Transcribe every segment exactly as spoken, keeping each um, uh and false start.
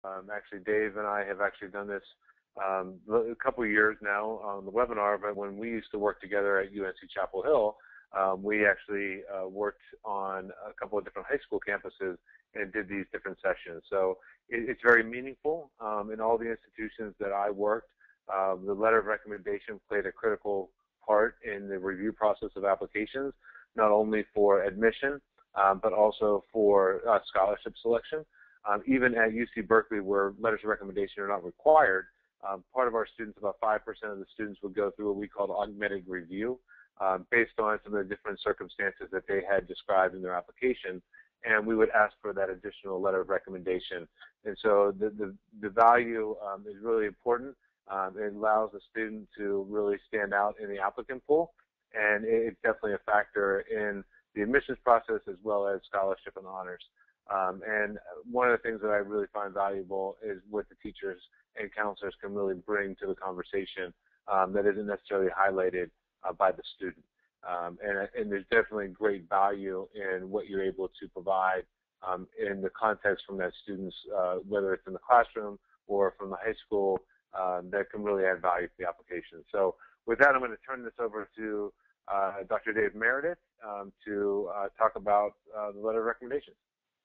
Um, actually, Dave and I have actually done this um, a couple of years now on the webinar, but when we used to work together at U N C Chapel Hill, um, we actually uh, worked on a couple of different high school campuses and did these different sessions. So it, it's very meaningful. Um, in all the institutions that I worked, uh, the letter of recommendation played a critical part in the review process of applications, not only for admission, um, but also for uh, scholarship selection. Um, even at U C Berkeley, where letters of recommendation are not required, um, part of our students, about five percent of the students, would go through what we call augmented review um, based on some of the different circumstances that they had described in their application, and we would ask for that additional letter of recommendation. And so the, the, the value um, is really important. Um, it allows the student to really stand out in the applicant pool, and it's definitely a factor in the admissions process as well as scholarship and honors. Um, and one of the things that I really find valuable is what the teachers and counselors can really bring to the conversation um, that isn't necessarily highlighted uh, by the student. Um, and, and there's definitely great value in what you're able to provide um, in the context from that student's, uh, whether it's in the classroom or from the high school, uh, that can really add value to the application. So with that, I'm going to turn this over to uh, Doctor Dave Meredith um, to uh, talk about uh, the letter of recommendation.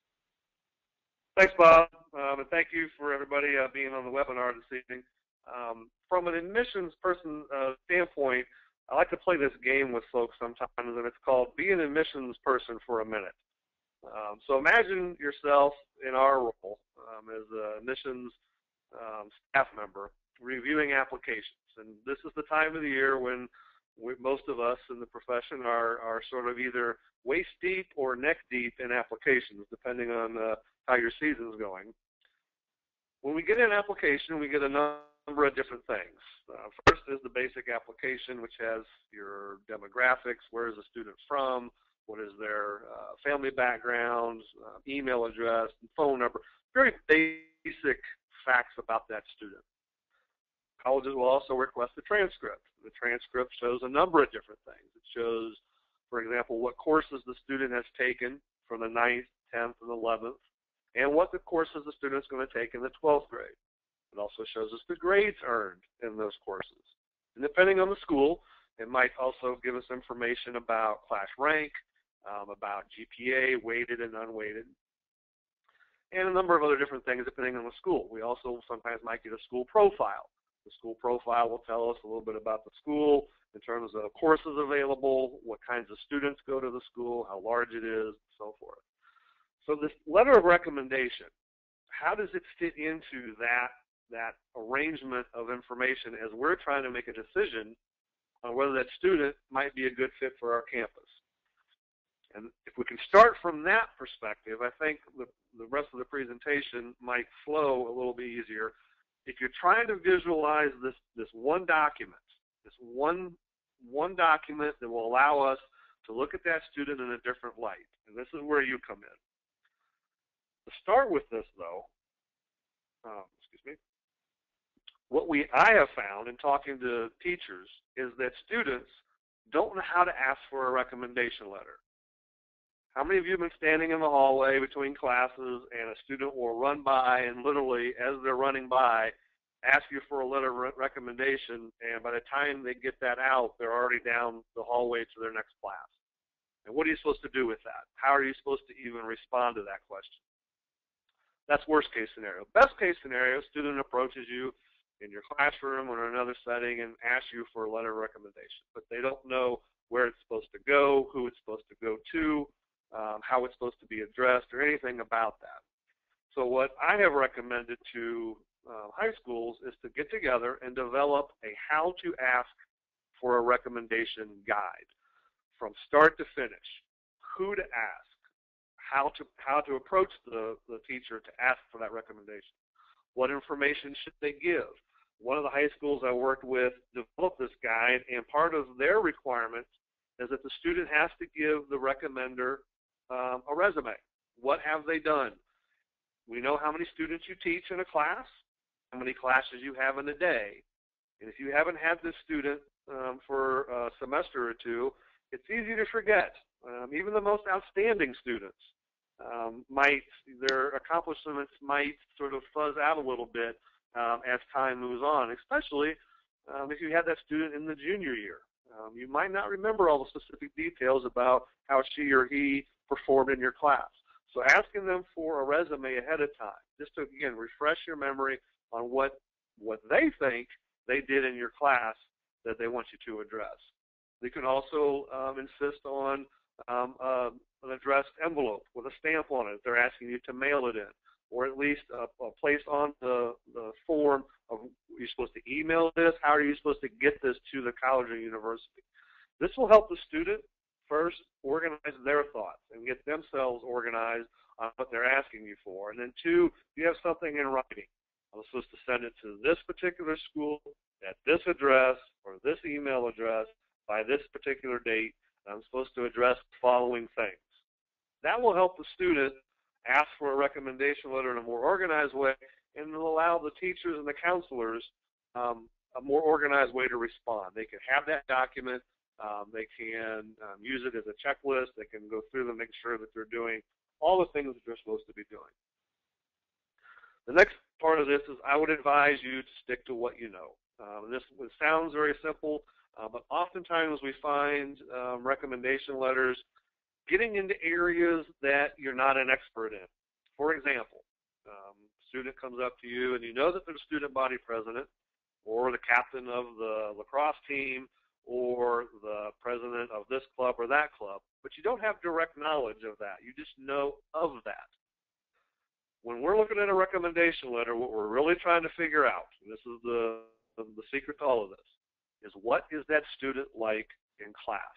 Thanks, Bob, um, and thank you for everybody uh, being on the webinar this evening. Um, from an admissions person uh, standpoint, I like to play this game with folks sometimes, and it's called Be an Admissions Person for a Minute. Um, so imagine yourself in our role um, as an admissions um, staff member reviewing applications. And this is the time of the year when we, most of us in the profession are, are sort of either waist deep or neck deep in applications, depending on uh, how your season's going. When we get an application, we get a number of different things. Uh, first is the basic application, which has your demographics, where is the student from, what is their uh, family background, uh, email address, and phone number, very basic facts about that student. Colleges will also request a transcript. The transcript shows a number of different things. It shows, for example, what courses the student has taken from the ninth, tenth, and eleventh, and what the courses the student is going to take in the twelfth grade. It also shows us the grades earned in those courses. And depending on the school, it might also give us information about class rank, um, about G P A, weighted and unweighted, and a number of other different things depending on the school. We also sometimes might get a school profile. The school profile will tell us a little bit about the school in terms of courses available, what kinds of students go to the school, how large it is, and so forth. So this letter of recommendation, how does it fit into that, that arrangement of information as we're trying to make a decision on whether that student might be a good fit for our campus? And if we can start from that perspective, I think the, the rest of the presentation might flow a little bit easier. If you're trying to visualize this, this one document, this one, one document that will allow us to look at that student in a different light, and this is where you come in. To start with this, though, um, excuse me, what we I have found in talking to teachers is that students don't know how to ask for a recommendation letter. How many of you have been standing in the hallway between classes and a student will run by and literally, as they're running by, ask you for a letter of recommendation, and by the time they get that out, they're already down the hallway to their next class? And what are you supposed to do with that? How are you supposed to even respond to that question? That's worst case scenario. Best case scenario, student approaches you in your classroom or in another setting and asks you for a letter of recommendation, but they don't know where it's supposed to go, who it's supposed to go to, um, how it's supposed to be addressed, or anything about that. So what I have recommended to uh, high schools is to get together and develop a how to ask for a recommendation guide from start to finish. Who to ask, how to how to approach the, the teacher to ask for that recommendation. What information should they give? One of the high schools I worked with developed this guide, and part of their requirements is that the student has to give the recommender um, a resume. What have they done? We know how many students you teach in a class, how many classes you have in a day. And if you haven't had this student um, for a semester or two, it's easy to forget. Um, even the most outstanding students um, might, their accomplishments might sort of fuzz out a little bit um, as time moves on, especially um, if you had that student in the junior year. Um, you might not remember all the specific details about how she or he performed in your class. So asking them for a resume ahead of time, just to, again, refresh your memory on what, what they think they did in your class that they want you to address. They can also um, insist on um, uh, an addressed envelope with a stamp on it if they're asking you to mail it in, or at least a, a place on the, the form of, are you supposed to email this? How are you supposed to get this to the college or university? This will help the student first organize their thoughts and get themselves organized on what they're asking you for. And then two, you have something in writing. I'm supposed to send it to this particular school at this address or this email address by this particular date. And I'm supposed to address the following things. That will help the student ask for a recommendation letter in a more organized way, and will allow the teachers and the counselors um, a more organized way to respond. They can have that document. Um, they can um, use it as a checklist. They can go through them, make sure that they're doing all the things that they're supposed to be doing. The next part of this is I would advise you to stick to what you know. Um, this it sounds very simple, uh, but oftentimes we find um, recommendation letters getting into areas that you're not an expert in. For example, um, a student comes up to you and you know that they're the student body president or the captain of the lacrosse team or the president of this club or that club, but you don't have direct knowledge of that. You just know of that. When we're looking at a recommendation letter, what we're really trying to figure out, and this is the, the secret to all of this, is what is that student like in class?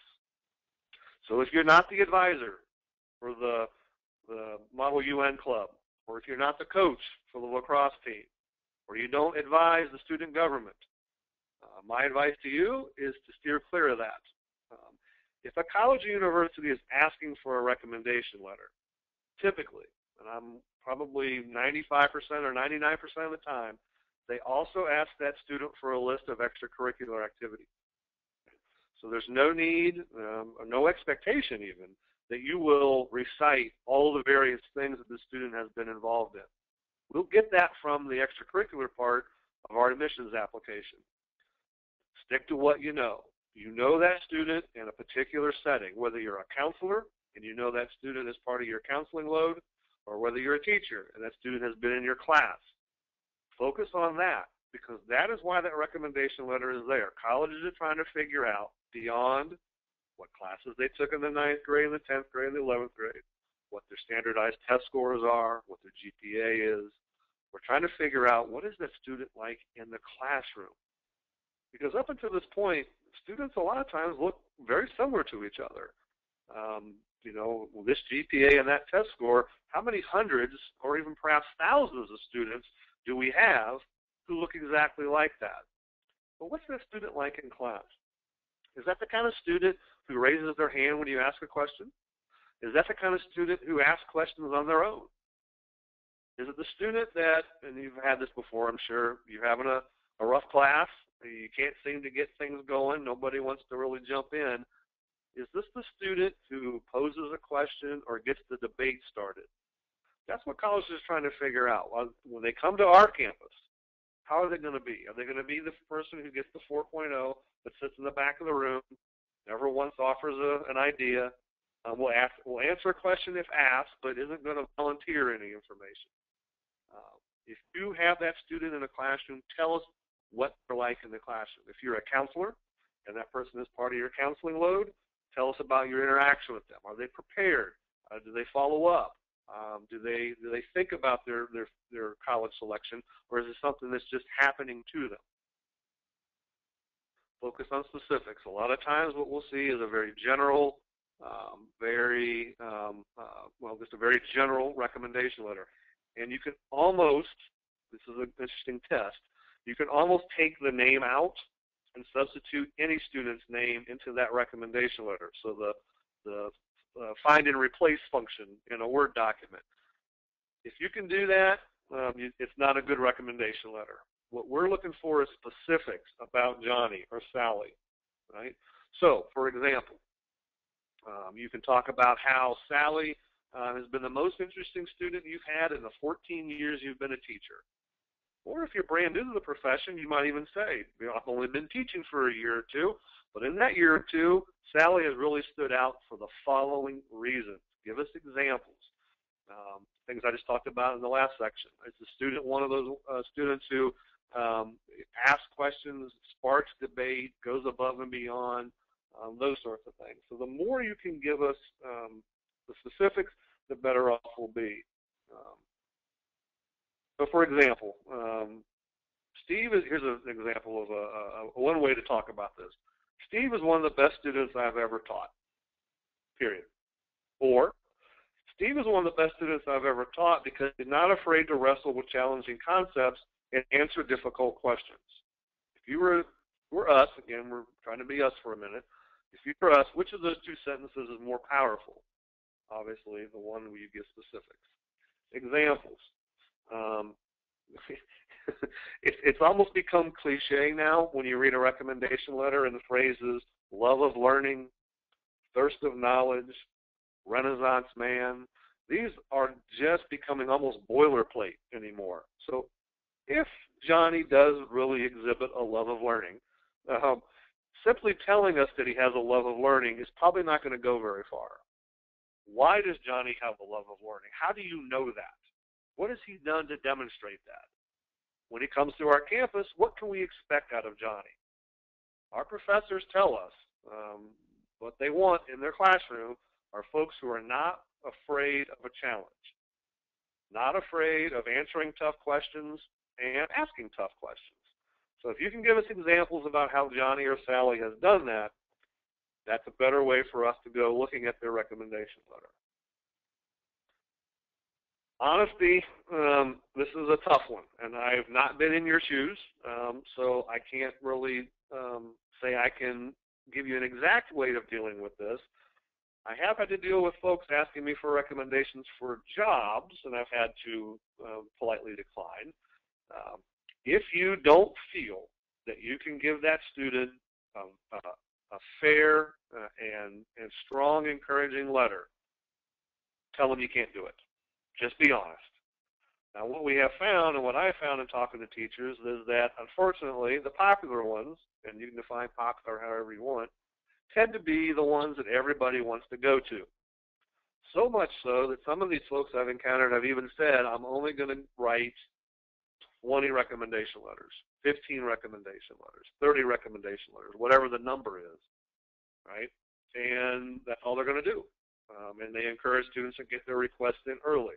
So if you're not the advisor for the, the Model U N club, or if you're not the coach for the lacrosse team, or you don't advise the student government, uh, my advice to you is to steer clear of that. Um, if a college or university is asking for a recommendation letter, typically, and I'm probably ninety-five percent or ninety-nine percent of the time, they also ask that student for a list of extracurricular activities. So there's no need, um, or no expectation even, that you will recite all the various things that the student has been involved in. We'll get that from the extracurricular part of our admissions application. Stick to what you know. You know that student in a particular setting, whether you're a counselor and you know that student is part of your counseling load, or whether you're a teacher and that student has been in your class. Focus on that, because that is why that recommendation letter is there. Colleges are trying to figure out beyond what classes they took in the ninth grade, and the tenth grade, and the eleventh grade, what their standardized test scores are, what their G P A is. We're trying to figure out what is that student like in the classroom. Because up until this point, students a lot of times look very similar to each other. Um, you know, this G P A and that test score, how many hundreds or even perhaps thousands of students do we have who look exactly like that? But what's that student like in class? Is that the kind of student who raises their hand when you ask a question? Is that the kind of student who asks questions on their own? Is it the student that, and you've had this before, I'm sure, you're having a, a rough class, you can't seem to get things going, nobody wants to really jump in. Is this the student who poses a question or gets the debate started? That's what college is trying to figure out. When they come to our campus, how are they going to be? Are they going to be the person who gets the four point oh that sits in the back of the room, never once offers a, an idea, uh, will, ask, will answer a question if asked, but isn't going to volunteer any information? Uh, if you have that student in a classroom, tell us what they're like in the classroom. If you're a counselor and that person is part of your counseling load, tell us about your interaction with them. Are they prepared? Uh, do they follow up? Um, do they do they think about their, their, their college selection, or is it something that's just happening to them? Focus on specifics. A lot of times what we'll see is a very general, um, very, um, uh, well, just a very general recommendation letter. And you can almost, this is an interesting test, you can almost take the name out and substitute any student's name into that recommendation letter. So the, the uh, find and replace function in a Word document. If you can do that, um, you, it's not a good recommendation letter. What we're looking for is specifics about Johnny or Sally, right? So, for example, um, you can talk about how Sally uh, has been the most interesting student you've had in the fourteen years you've been a teacher? Or if you're brand new to the profession, you might even say, you know, I've only been teaching for a year or two, but in that year or two, Sally has really stood out for the following reasons. Give us examples. Um, things I just talked about in the last section. Is the student one of those uh, students who um, asks questions, sparks debate, goes above and beyond, um, those sorts of things. So the more you can give us um, the specifics, the better off we'll be. Um, so for example, um, Steve is, here's an example of a, a, one way to talk about this. Steve is one of the best students I've ever taught, period. Or, Steve is one of the best students I've ever taught because he's not afraid to wrestle with challenging concepts and answer difficult questions. If you were, were us, again, we're trying to be us for a minute. If you were us, which of those two sentences is more powerful? Obviously, the one where you give specifics. Examples. Um, it's, it's almost become cliche now when you read a recommendation letter and the phrases love of learning, thirst of knowledge, Renaissance man. These are just becoming almost boilerplate anymore. So if Johnny does really exhibit a love of learning, um, simply telling us that he has a love of learning is probably not going to go very far. Why does Johnny have a love of learning? How do you know that? What has he done to demonstrate that? When he comes to our campus, what can we expect out of Johnny? Our professors tell us um, what they want in their classroom are folks who are not afraid of a challenge, not afraid of answering tough questions and asking tough questions. So if you can give us examples about how Johnny or Sally has done that, that's a better way for us to go looking at their recommendation letter. Honesty, um, this is a tough one, and I've not been in your shoes, um, so I can't really um, say I can give you an exact way of dealing with this. I have had to deal with folks asking me for recommendations for jobs, and I've had to uh, politely decline. Um, if you don't feel that you can give that student a, a, a fair uh, and, and strong, encouraging letter, tell them you can't do it. Just be honest. Now, what we have found, and what I found in talking to teachers, is that, unfortunately, the popular ones, and you can define popular however you want, tend to be the ones that everybody wants to go to. So much so that some of these folks I've encountered have even said, I'm only going to write twenty recommendation letters, fifteen recommendation letters, thirty recommendation letters, whatever the number is, right? And that's all they're going to do. Um, and they encourage students to get their requests in early.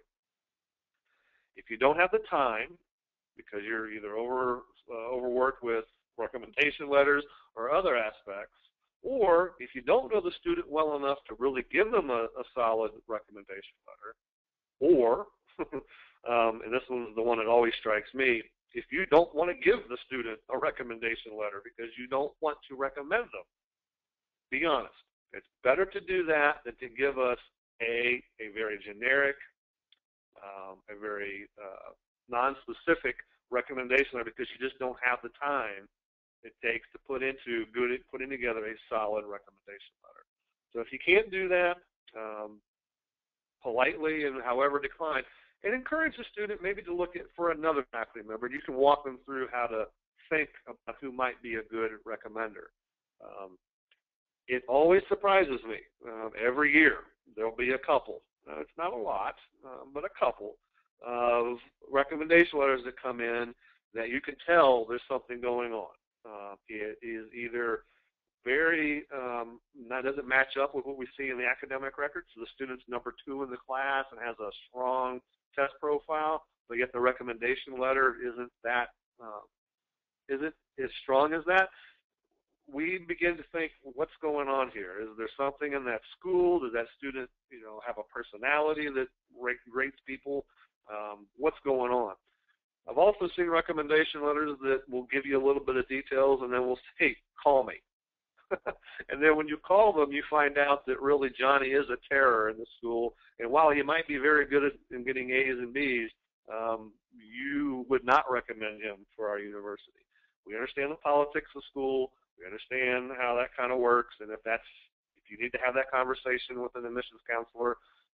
If you don't have the time, because you're either over, uh, overworked with recommendation letters or other aspects, or if you don't know the student well enough to really give them a, a solid recommendation letter, or, um, and this one's the one that always strikes me, if you don't want to give the student a recommendation letter because you don't want to recommend them, be honest. It's better to do that than to give us a, a very generic, um, a very uh, non-specific recommendation letter because you just don't have the time it takes to put into good, putting together a solid recommendation letter. So if you can't do that, um, politely and however decline, and encourage the student maybe to look at for another faculty member. You can walk them through how to think about who might be a good recommender. Um, it always surprises me. Uh, every year there'll be a couple. Uh, it's not a lot, uh, but a couple of recommendation letters that come in that you can tell there's something going on. Uh, it is either very, um, that doesn't match up with what we see in the academic records. So the student's number two in the class and has a strong test profile, but yet the recommendation letter isn't that, uh, isn't as strong as that. We begin to think, what's going on here? Is there something in that school? Does that student, you know, have a personality that rates people? Um, what's going on? I've also seen recommendation letters that will give you a little bit of details and then will say, call me. And then when you call them, you find out that really Johnny is a terror in the school. And while he might be very good at in getting A's and B's, um, you would not recommend him for our university. We understand the politics of school. We understand how that kind of works. And if that's, if you need to have that conversation with an admissions counselor,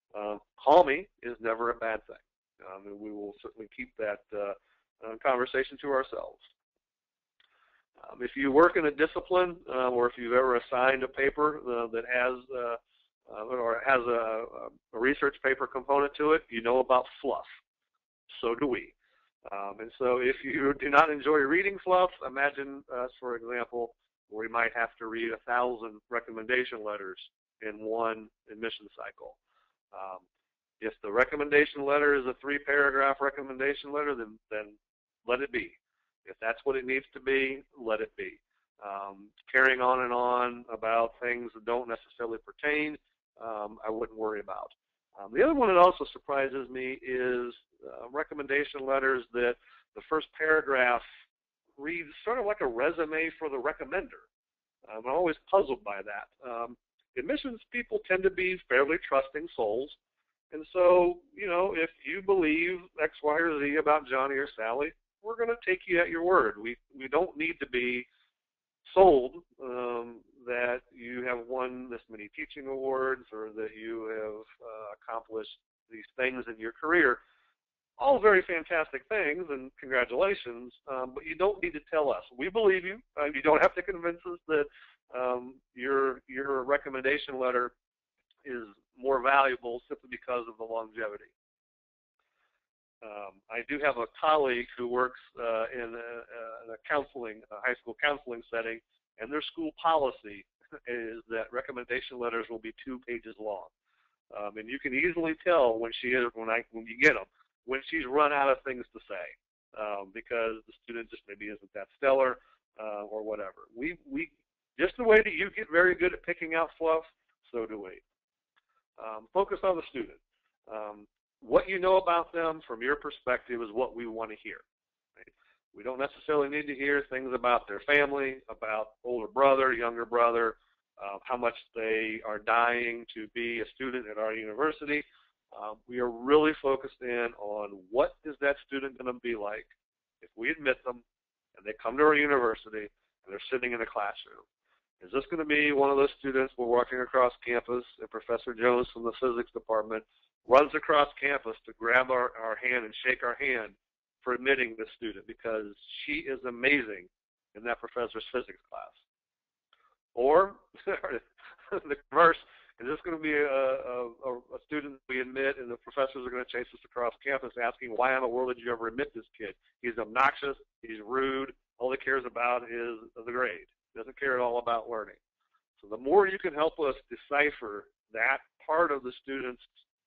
Uh, call me is never a bad thing. Um, and we will certainly keep that uh, uh, conversation to ourselves. Um, if you work in a discipline, uh, or if you've ever assigned a paper uh, that has uh, uh, or has a, a research paper component to it, you know about fluff. So do we. Um, and so if you do not enjoy reading fluff, imagine us, for example, where we might have to read a thousand recommendation letters in one admission cycle. Um, if the recommendation letter is a three-paragraph recommendation letter, then, then let it be. If that's what it needs to be, let it be. Um, carrying on and on about things that don't necessarily pertain, um, I wouldn't worry about. Um, the other one that also surprises me is uh, recommendation letters that the first paragraph reads sort of like a resume for the recommender. Um, I'm always puzzled by that. Um, admissions people tend to be fairly trusting souls. And so, you know, if you believe X, Y, or Z about Johnny or Sally, we're going to take you at your word. We, we don't need to be sold um, that you have won this many teaching awards or that you have uh, accomplished these things in your career. All very fantastic things, and congratulations, um, but you don't need to tell us. We believe you. Uh, you don't have to convince us that um, your, your recommendation letter is more valuable simply because of the longevity. Um, I do have a colleague who works uh, in, a, in a counseling, a high school counseling setting, and their school policy is that recommendation letters will be two pages long. Um, and you can easily tell when she is, when I, when you get them, when she's run out of things to say, um, because the student just maybe isn't that stellar uh, or whatever. We, we, just the way that you get very good at picking out fluff, so do we. Um, focus on the student. Um, what you know about them from your perspective is what we want to hear. Right? We don't necessarily need to hear things about their family, about older brother, younger brother, uh, how much they are dying to be a student at our university. Um, we are really focused in on what is that student going to be like if we admit them and they come to our university and they're sitting in a classroom. Is this going to be one of those students we're walking across campus and Professor Jones from the physics department runs across campus to grab our, our hand and shake our hand for admitting this student because she is amazing in that professor's physics class? Or the reverse, is this going to be a, a, a student we admit and the professors are going to chase us across campus asking, why in the world did you ever admit this kid? He's obnoxious, he's rude, all he cares about is the grade. Doesn't care at all about learning. So the more you can help us decipher that part of the student's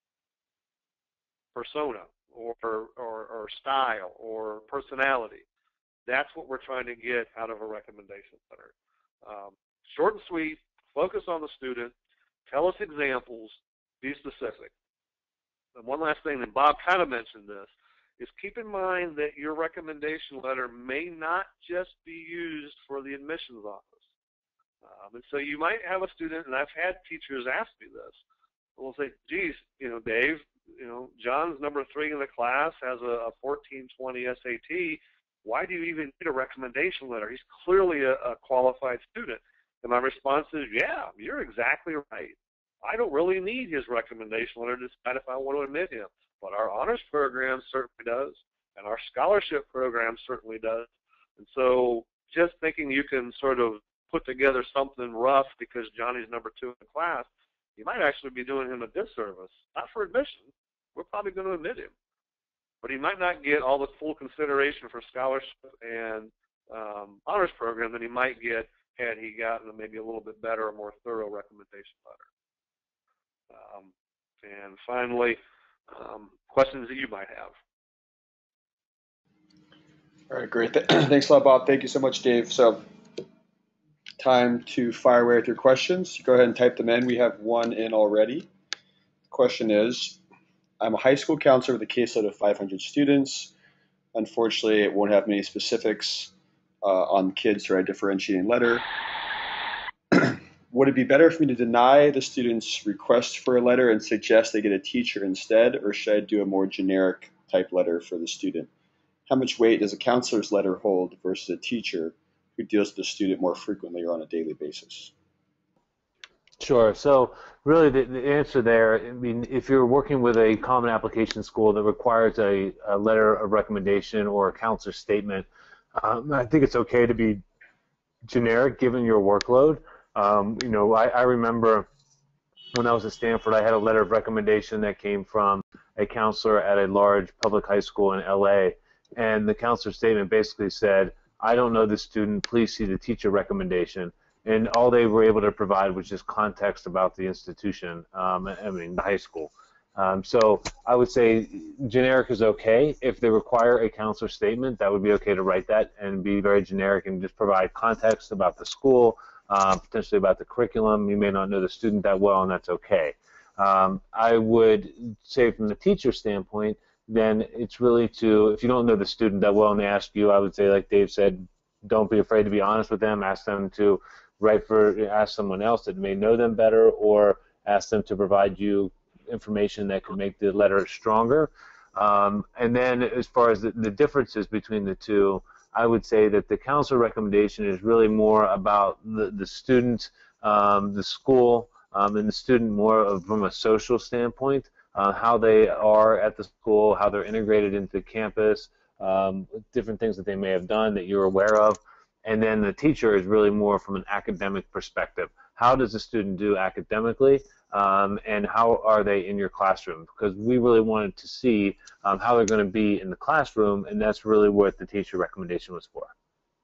persona or, or, or style or personality, that's what we're trying to get out of a recommendation letter. Um, short and sweet, focus on the student, tell us examples, be specific. And one last thing, and Bob kind of mentioned this, is keep in mind that your recommendation letter may not just be used for the admissions office. Um, and so you might have a student, and I've had teachers ask me this, we'll say, geez, you know, Dave, you know, John's number three in the class has a, a fourteen twenty S A T. Why do you even need a recommendation letter? He's clearly a, a qualified student. And my response is, yeah, you're exactly right. I don't really need his recommendation letter to decide if I want to admit him. But our honors program certainly does, and our scholarship program certainly does. And so just thinking you can sort of put together something rough because Johnny's number two in the class, you might actually be doing him a disservice. Not for admission. We're probably going to admit him. But he might not get all the full consideration for scholarship and um, honors program that he might get had he gotten a maybe a little bit better or more thorough recommendation letter. Um, and finally, um, questions that you might have. All right, great. Thanks a lot, Bob. Thank you so much, Dave. So time to fire away with your questions. Go ahead and type them in. We have one in already. The question is, I'm a high school counselor with a caseload of five hundred students. Unfortunately, it won't have many specifics uh, on kids to write a differentiating letter. Would it be better for me to deny the student's request for a letter and suggest they get a teacher instead, or should I do a more generic type letter for the student? How much weight does a counselor's letter hold versus a teacher who deals with the student more frequently or on a daily basis? Sure. So really the, the answer there, I mean, if you're working with a common application school that requires a, a letter of recommendation or a counselor statement, um, I think it's okay to be generic given your workload. Um, you know, I, I remember when I was at Stanford, I had a letter of recommendation that came from a counselor at a large public high school in L A, and the counselor statement basically said, I don't know the student, please see the teacher recommendation. And all they were able to provide was just context about the institution, um, I mean, the high school. Um, so I would say generic is okay. If they require a counselor statement, that would be okay to write that and be very generic and just provide context about the school, um, potentially about the curriculum. You may not know the student that well, and that's okay. Um, I would say from the teacher standpoint, then it's really to, if you don't know the student that well and they ask you, I would say, like Dave said, don't be afraid to be honest with them. Ask them to write for, ask someone else that may know them better, or ask them to provide you information that could make the letter stronger. Um, and then as far as the, the differences between the two, I would say that the counselor recommendation is really more about the, the student, um, the school, um, and the student more of, from a social standpoint, uh, how they are at the school, how they're integrated into the campus, um, different things that they may have done that you're aware of. And then the teacher is really more from an academic perspective. How does the student do academically, um, and how are they in your classroom? Because we really wanted to see um, how they're going to be in the classroom, and that's really what the teacher recommendation was for.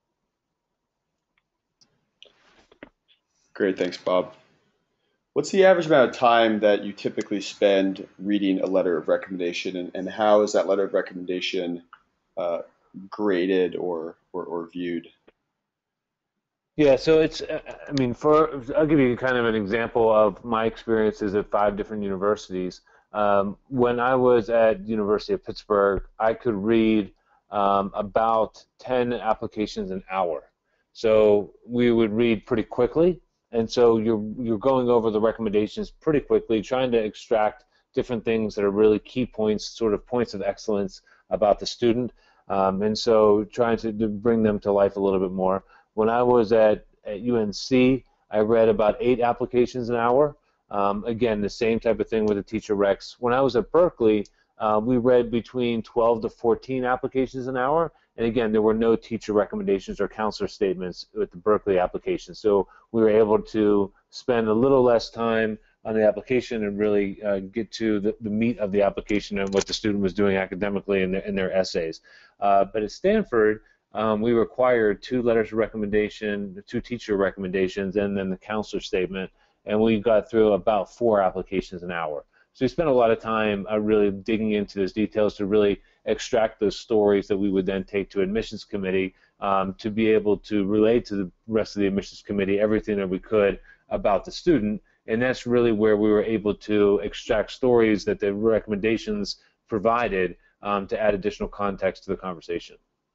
Great, thanks, Bob. What's the average amount of time that you typically spend reading a letter of recommendation, and, and how is that letter of recommendation uh, graded or, or, or viewed? Yeah, so it's, I mean, for, I'll give you kind of an example of my experiences at five different universities. Um, when I was at University of Pittsburgh, I could read um, about ten applications an hour. So we would read pretty quickly, and so you're you're going over the recommendations pretty quickly, trying to extract different things that are really key points, sort of points of excellence about the student, um, and so trying to, to bring them to life a little bit more. When I was at, at U N C, I read about eight applications an hour. Um, again, the same type of thing with the teacher recs. When I was at Berkeley, uh, we read between twelve to fourteen applications an hour. And again, there were no teacher recommendations or counselor statements with the Berkeley application. So we were able to spend a little less time on the application and really uh, get to the, the meat of the application and what the student was doing academically in their, in their essays. Uh, but at Stanford, Um, we required two letters of recommendation, two teacher recommendations, and then the counselor statement, and we got through about four applications an hour. So we spent a lot of time uh, really digging into those details to really extract those stories that we would then take to admissions committee um, to be able to relate to the rest of the admissions committee everything that we could about the student, and that's really where we were able to extract stories that the recommendations provided um, to add additional context to the conversation.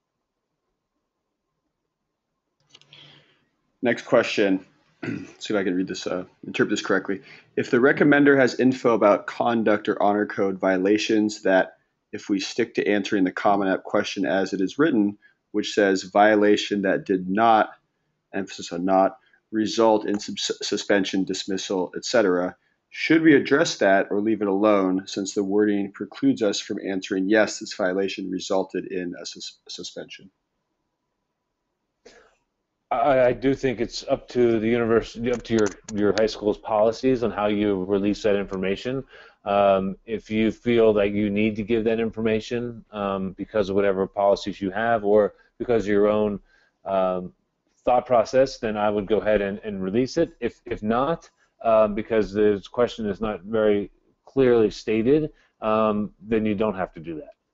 Next question. Let's see if I can read this, uh, interpret this correctly. If the recommender has info about conduct or honor code violations that, if we stick to answering the Common App question as it is written, which says violation that did not, emphasis on not, result in sus suspension, dismissal, et cetera, should we address that or leave it alone, since the wording precludes us from answering yes, this violation resulted in a, sus a suspension? I, I do think it's up to the university, up to your, your high school's policies on how you release that information. Um, if you feel that you need to give that information um, because of whatever policies you have or because of your own um, thought process, then I would go ahead and, and release it. If, if not, um, because the question is not very clearly stated, um, then you don't have to do that.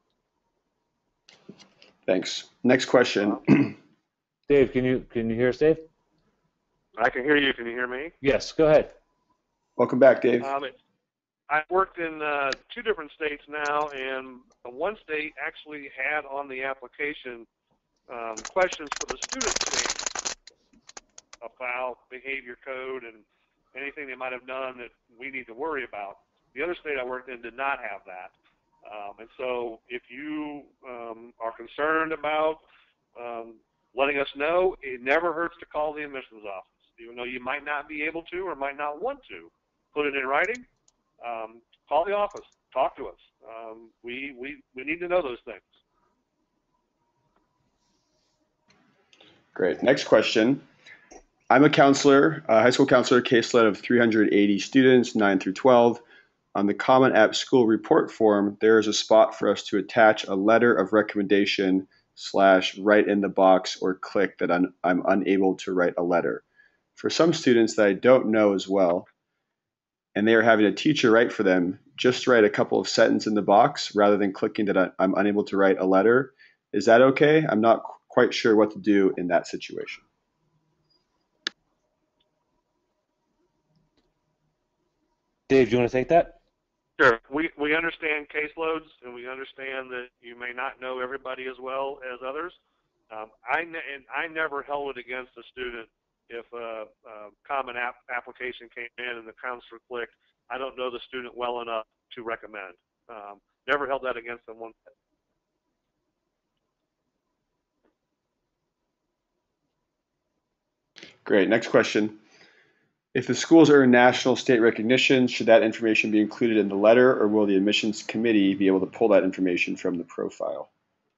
Thanks. Next question. Dave, can you can you hear us, Dave? I can hear you. Can you hear me? Yes, go ahead. Welcome back, Dave. Um, I've worked in uh, two different states now, and one state actually had on the application um, questions for the students about behavior code and anything they might have done that we need to worry about. The other state I worked in did not have that. Um, and so if you um, are concerned about um, letting us know, it never hurts to call the admissions office. even though you might not be able to or might not want to put it in writing, um, call the office, talk to us. Um, we, we, we need to know those things. Great. Next question. I'm a counselor, a high school counselor, caseload of three hundred eighty students, nine through twelve. On the Common App school report form, there is a spot for us to attach a letter of recommendation slash write in the box or click that I'm, I'm unable to write a letter. For some students that I don't know as well, and they are having a teacher write for them, just write a couple of sentences in the box rather than clicking that I, I'm unable to write a letter. Is that okay? I'm not quite sure what to do in that situation. Dave, do you want to take that? Sure. We, we understand caseloads, and we understand that you may not know everybody as well as others. Um, I, ne and I never held it against a student if a, a Common App application came in and the counselor clicked, I don't know the student well enough to recommend. Um, never held that against them one bit. Great. Next question. If the schools earn national state recognition, should that information be included in the letter, or will the admissions committee be able to pull that information from the profile?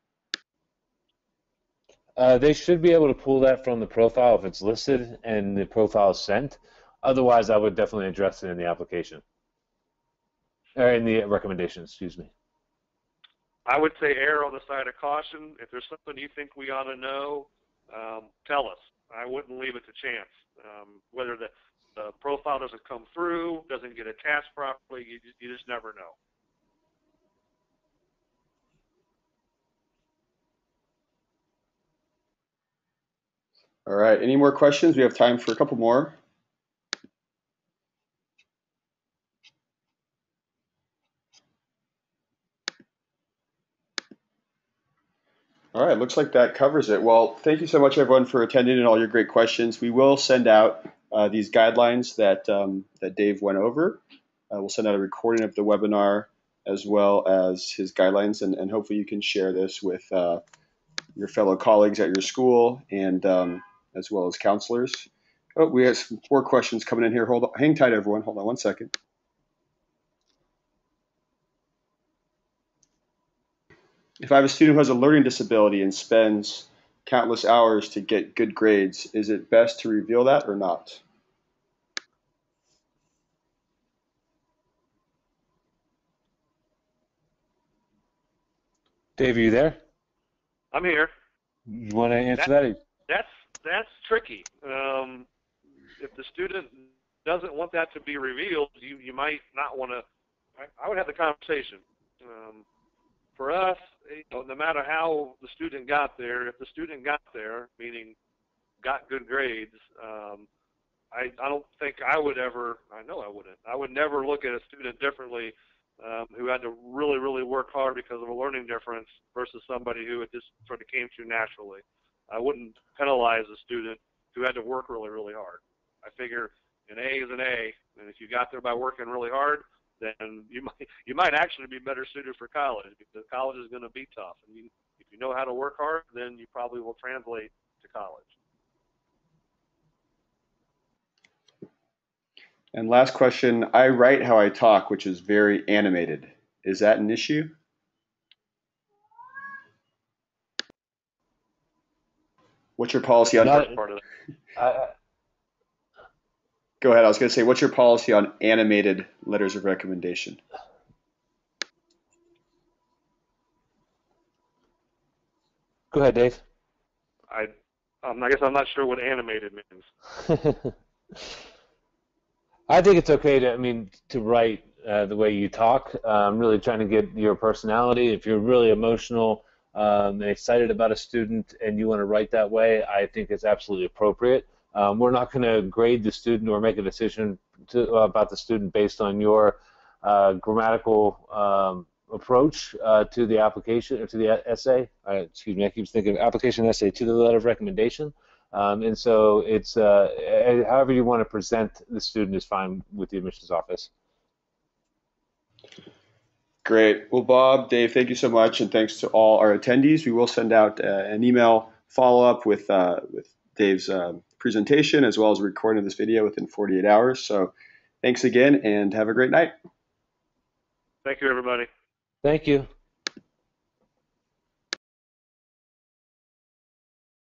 Uh, they should be able to pull that from the profile if it's listed and the profile is sent. Otherwise, I would definitely address it in the application, or in the recommendation, excuse me. I would say err on the side of caution. If there's something you think we ought to know, um, tell us. I wouldn't leave it to chance. Um, whether the, the profile doesn't come through, doesn't get attached properly, you, you just never know. All right. Any more questions? We have time for a couple more. All right, looks like that covers it. Well, thank you so much, everyone, for attending and all your great questions. We will send out uh, these guidelines that um, that Dave went over. Uh, we'll send out a recording of the webinar as well as his guidelines, and, and hopefully you can share this with uh, your fellow colleagues at your school and um, as well as counselors. Oh, we have some more questions coming in here. Hold on, hang tight, everyone. Hold on one second. If I have a student who has a learning disability and spends countless hours to get good grades, is it best to reveal that or not? Dave, are you there? I'm here. You want to answer that? that? That's, that's tricky. Um, if the student doesn't want that to be revealed, you, you might not want to, I, I would have the conversation. Um, for us, you know, no matter how the student got there, if the student got there, meaning got good grades, um, I, I don't think I would ever, I know I wouldn't, I would never look at a student differently um, who had to really, really work hard because of a learning difference versus somebody who it just sort of came to naturally. I wouldn't penalize a student who had to work really, really hard. I figure an A is an A, and if you got there by working really hard, then you might you might actually be better suited for college, because college is going to be tough. And you, if you know how to work hard, then you probably will translate to college. And last question, I write how I talk, which is very animated. Is that an issue? What's your policy on Not, part of that? I, Go ahead. I was going to say, what's your policy on animated letters of recommendation? Go ahead, Dave. I, um, I guess I'm not sure what animated means. I think it's okay to, I mean, to write uh, the way you talk. Um, really trying to get your personality. If you're really emotional um, and excited about a student and you want to write that way, I think it's absolutely appropriate. Um, we're not going to grade the student or make a decision to, uh, about the student based on your uh, grammatical um, approach uh, to the application or to the essay. Uh, excuse me, I keep thinking of application essay to the letter of recommendation. Um, and so it's uh, however you want to present the student is fine with the admissions office. Great. Well, Bob, Dave, thank you so much, and thanks to all our attendees. We will send out uh, an email follow-up with uh, with Dave's uh, presentation as well as a recording of this video within forty-eight hours. So thanks again and have a great night. Thank you, everybody. Thank you.